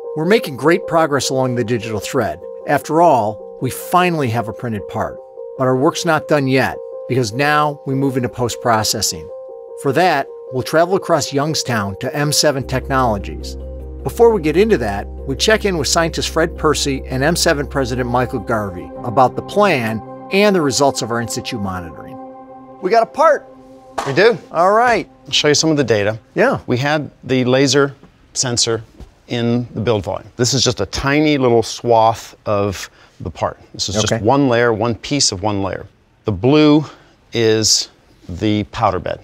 We're making great progress along the digital thread. After all, we finally have a printed part. But our work's not done yet, because now we move into post-processing. For that, we'll travel across Youngstown to M7 Technologies. Before we get into that, we check in with scientist Fred Percy and M7 President Michael Garvey about the plan and the results of our in-situ monitoring. We got a part. We do. All right. I'll show you some of the data. Yeah. We had the laser sensor in the build volume. This is just a tiny little swath of the part. This is just one layer, one piece of one layer. The blue is the powder bed,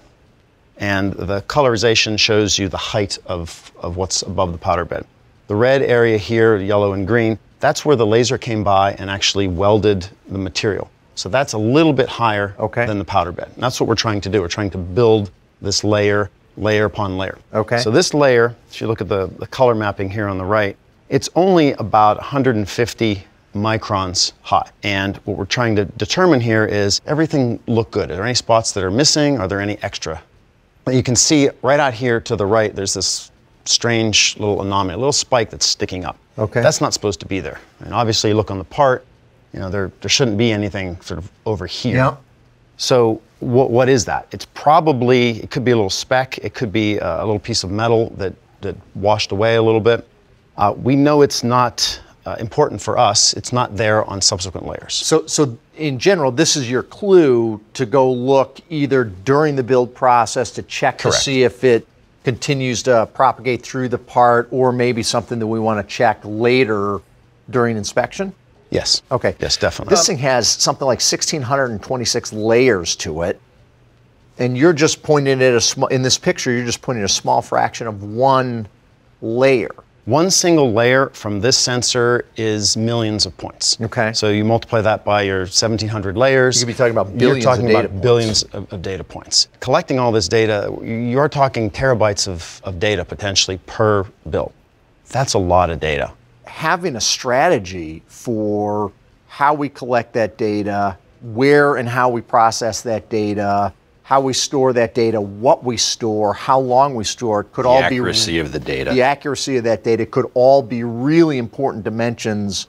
and the colorization shows you the height of what's above the powder bed. The red area here, yellow and green, that's where the laser came by and actually welded the material. So that's a little bit higher than the powder bed. And that's what we're trying to do. We're trying to build this layer upon layer. So this layer, if you look at the color mapping here on the right, it's only about 150 microns high. And what we're trying to determine here is, everything look good? Are there any spots that are missing? Are there any extra? You can see right out here to the right, there's this strange little anomaly, a little spike that's sticking up. That's not supposed to be there. And obviously, you look on the part, you know, there shouldn't be anything sort of over here. So what is that? It's probably, it could be a little speck, it could be a little piece of metal that washed away a little bit. We know it's not important for us. It's not there on subsequent layers. So in general, this is your clue to go look either during the build process to check to see if it continues to propagate through the part, or maybe something that we want to check later during inspection? Yes. Okay. Yes, definitely. This thing has something like 1,626 layers to it, and you're just pointing at in this picture, you're just pointing at a small fraction of one layer. One single layer from this sensor is millions of points. So you multiply that by your 1,700 layers. You could be talking about billions You're talking of data about billions of data points. Collecting all this data, you're talking terabytes of data potentially per build. That's a lot of data. Having a strategy for how we collect that data, where and how we process that data, how we store that data, what we store, how long we store it, could all be... The accuracy of the data. The accuracy of that data could all be really important dimensions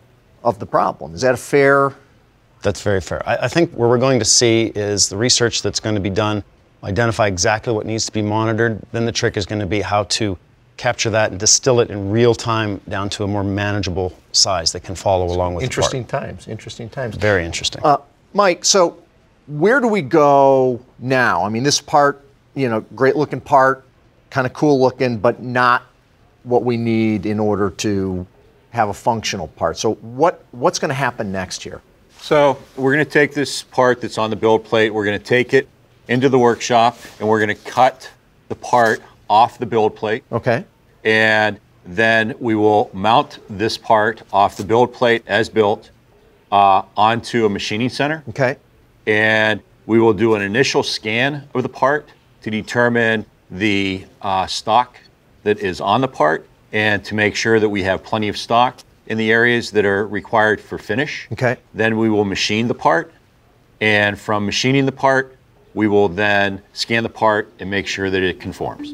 of the problem. Is that a fair... That's very fair. I think where we're going to see is the research that's going to be done, identify exactly what needs to be monitored. Then the trick is going to be how to capture that and distill it in real time down to a more manageable size that can follow along with the part. Interesting times. Very interesting. Mike, so where do we go now? I mean, this part, you know, great looking part, kind of cool looking, but not what we need in order to have a functional part. So what's going to happen next here? So we're going to take this part that's on the build plate, we're going to take it into the workshop, and we're going to cut the part off the build plate. And then we will mount this part off the build plate as built onto a machining center. And we will do an initial scan of the part to determine the stock that is on the part, and to make sure that we have plenty of stock in the areas that are required for finish. Then we will machine the part, and from machining the part, we will then scan the part and make sure that it conforms.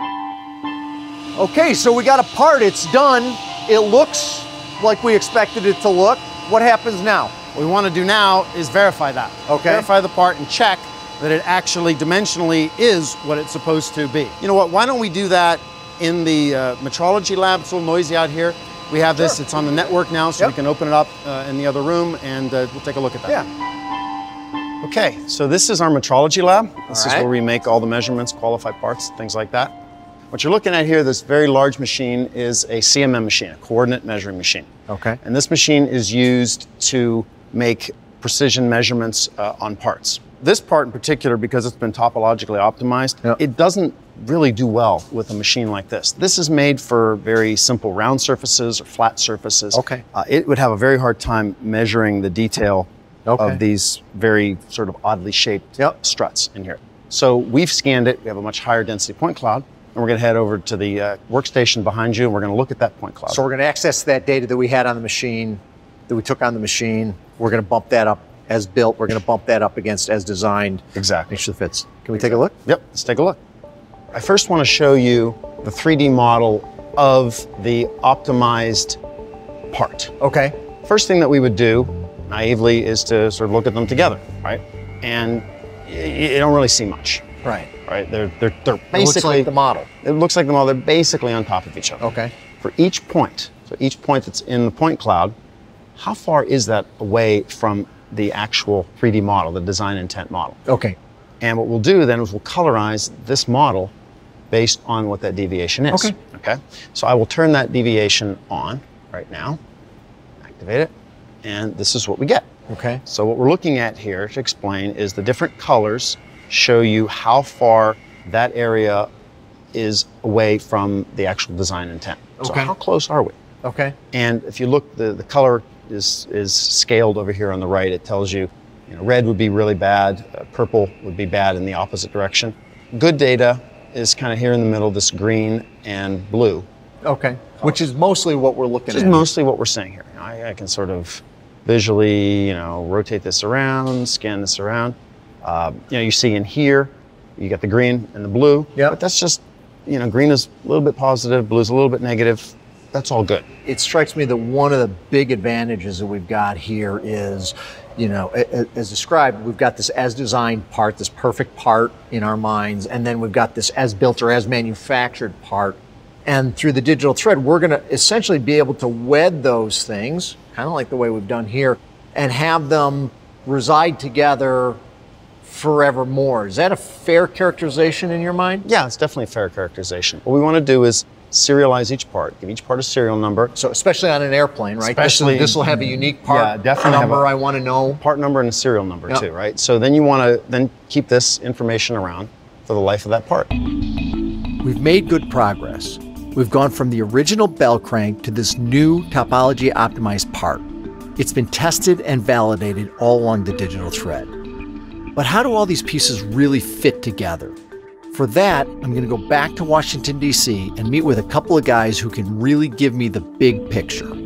Okay, so we got a part, it's done. It looks like we expected it to look. What happens now? What we want to do now is verify that. Verify the part and check that it actually dimensionally is what it's supposed to be. You know what, why don't we do that in the metrology lab? It's a little noisy out here. We have this, it's on the network now, so we can open it up in the other room, and we'll take a look at that. Okay, so this is our metrology lab. This is where we make all the measurements, qualify parts, things like that. What you're looking at here, this very large machine, is a CMM machine, a coordinate measuring machine. And this machine is used to make precision measurements on parts. This part in particular, because it's been topologically optimized, it doesn't really do well with a machine like this. This is made for very simple round surfaces or flat surfaces. It would have a very hard time measuring the detail of these very sort of oddly shaped struts in here. So we've scanned it. We have a much higher density point cloud. And we're going to head over to the workstation behind you, and we're going to look at that point cloud. So we're going to access that data that we had on the machine, that we took on the machine. We're going to bump that up as built. We're going to bump that up against as designed. Make sure it fits. Can we take a look? Yep, let's take a look. I first want to show you the 3D model of the optimized part. Okay. First thing that we would do, naively, is to sort of look at them together, right? And you don't really see much. Right. Right? They're basically... It looks like the model. It looks like the model. They're basically on top of each other. Okay. For each point, so each point that's in the point cloud, how far is that away from the actual 3D model, the design intent model? Okay. And what we'll do then is we'll colorize this model based on what that deviation is. Okay. Okay. So I will turn that deviation on right now, activate it, and this is what we get. Okay. So what we're looking at here to explain is the different colors show you how far that area is away from the actual design intent. So Okay. how close are we? Okay. And if you look, the color is scaled over here on the right. It tells you, red would be really bad, purple would be bad in the opposite direction. Good data is kind of here in the middle, this green and blue. Okay. Which is mostly what we're looking at. Which is mostly what we're seeing here. I can sort of visually, rotate this around, scan this around. You see in here, you got the green and the blue. Yeah. But that's just, green is a little bit positive, blue is a little bit negative. That's all good. It strikes me that one of the big advantages that we've got here is, as described, we've got this as designed part, this perfect part in our minds, and then we've got this as built or as manufactured part. And through the digital thread, we're going to essentially be able to wed those things, kind of like the way we've done here, and have them reside together forevermore. Is that a fair characterization in your mind? Yeah, it's definitely a fair characterization. What we want to do is serialize each part, give each part a serial number. So especially on an airplane, right? Especially, this will have a unique part definitely number I want to know. Part number and a serial number too, right? So then you want to then keep this information around for the life of that part. We've made good progress. We've gone from the original bell crank to this new topology optimized part. It's been tested and validated all along the digital thread. But how do all these pieces really fit together? For that, I'm going to go back to Washington, D.C. and meet with a couple of guys who can really give me the big picture.